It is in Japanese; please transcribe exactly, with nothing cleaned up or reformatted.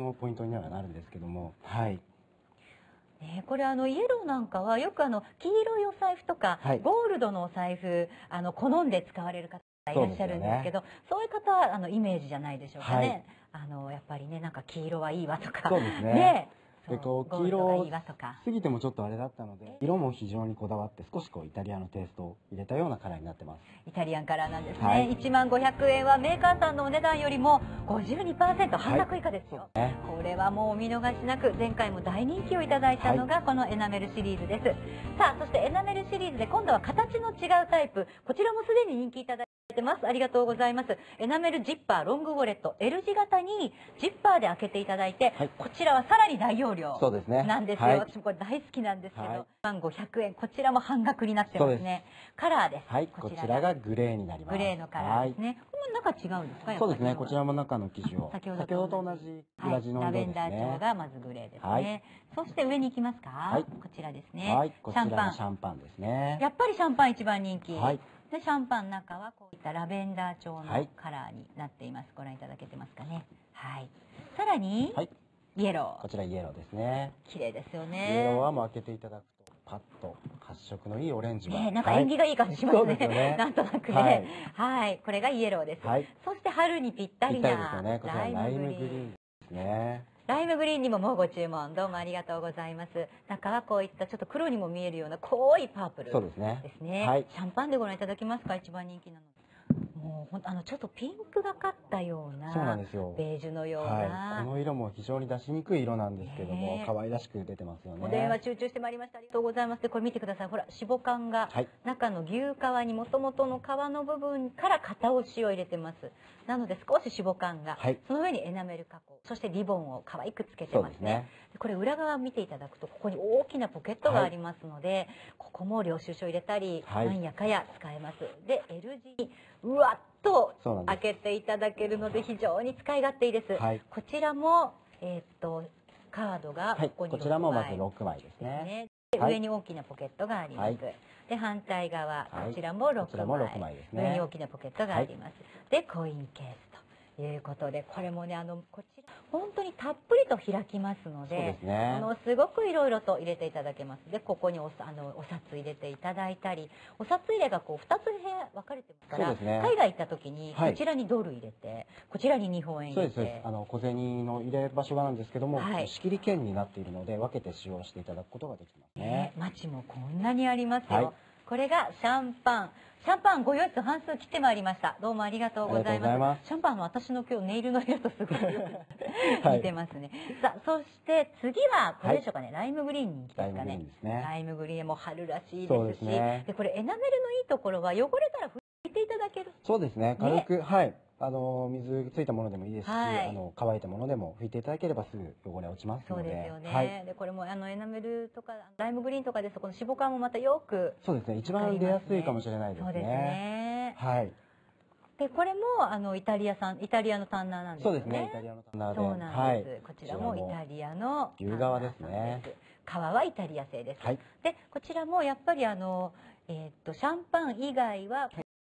もポイントにはなるんですけども、はい。 ね、これあのイエローなんかはよくあの黄色いお財布とか、はい、ゴールドのお財布あの好んで使われる方いらっしゃるんですけど、そういう方はあのイメージじゃないでしょうかね。はい、あのやっぱりねなんか黄色はいいわとか。 そうですね。 ねえっと、黄色すぎてもちょっとあれだったので、色も非常にこだわって少しこうイタリアのテイストを入れたようなカラーになってます。 イタリアンカラーなんですね。はい、いちまんごひゃくえんはメーカーさんのお値段よりも ごじゅうにパーセント 半額以下ですよ。はい、これはもうお見逃しなく、前回も大人気をいただいたのがこのエナメルシリーズです。さあ、そしてエナメルシリーズで今度は形の違うタイプ、こちらもすでに人気いただいてます。ありがとうございます。エナメルジッパーロングウォレット L 字型にジッパーで開けていただいて、はい、こちらはさらに大容量なんですよ。はい、私もこれ大好きなんですけど、はい、いちまんごひゃくえん、こちらも半額になってますね。カラーです。 はい、こちらがグレーになります。 グレーのカラーですね。これも中違うんですか？ そうですね。こちらも中の生地を先ほどと同じ裏地の色ですね。ラベンダー調がまずグレーですね。そして上に行きますか？はい、こちらですね。 はい、こちらがシャンパンですね。 やっぱりシャンパン一番人気。はい。でシャンパンの中はこういったラベンダー調のカラーになっています。ご覧いただけてますかね。はい。さらに、はい、イエロー。 こちらイエローですね。 綺麗ですよね。 イエローはもう開けていただくとパッと発色のいいオレンジが。 ね、なんか縁起がいい感じしますね。なんとなくね。はい。これがイエローです。そして春にぴったりなライムグリーンですね。 ライムグリーンにももうご注文どうもありがとうございます。中はこういったちょっと黒にも見えるような濃いパープルですね。ですね。はい、シャンパンでご覧いただけますか？一番人気なので。もうあのちょっとピンクがかったような、そうなんですよ。ベージュのような、 はい、この色も非常に出しにくい色なんですけども、可愛らしく出てますよね。 お電話集中してまいりました。ありがとうございます。でこれ見てください。ほら脂肪感が、はい、中の牛皮にもともとの皮の部分から片押しを入れてます。なので少し脂肪感が、はい、その上にエナメル加工、そしてリボンを可愛くつけてますね。これ裏側見ていただくとここに大きなポケットがありますので、はい、ここも領収書入れたり、はい、なんやかや使えます。で L 字にうわっと開けていただけるので非常に使い勝手いいです。はい、こちらもえー、っとカードがここにろくまい、はい、 こちらもまずろくまいですね。 で上に大きなポケットがあります。はい、で反対側、こちらもろくまい、上に大きなポケットがあります。でコインケースということで、これもねあのこちら本当にたっぷりと開きますので、す、ね、あのすごくいろいろと入れていただけます。でここにおあのお札入れていただいたり、お札入れがこうふたつ部屋分かれてますから、ね、海外行った時にこちらにドル入れて、はい、こちらに日本円入れて、 そうです、あの小銭の入れる場所があるんですけども、はい、仕切り券になっているので分けて使用していただくことができますね。 ね、マチもこんなにありますよ。はい、これがシャンパン。シャンパンご用意数半数切ってまいりました。どうもありがとうございます。シャンパンの私の今日ネイルの色とすごい似てますね。さあ、そして次はこれでしょうかね。ライムグリーンに行きますかね。ライムグリーンも春らしいですし、でこれエナメルのいいところは汚れたら拭いていただける。 そうですね。軽く、はい。あの水ついたものでもいいですし、はい、あの乾いたものでも拭いていただければすぐ汚れ落ちますので。 そうですよね。はい、でこれもあのエナメルとかライムグリーンとかですとこの脂肪感もまたよく、 そうですね。一番出やすいかもしれないですね。 そうですね。 はい。 でこれもあのイタリア産イタリアのタンナーなんですよね。 そうですね。イタリアのタンナーで。 そうなんです。こちらもイタリアの牛革ですね。 皮はイタリア製です。はい。でこちらもやっぱりあのえっとシャンパン以外は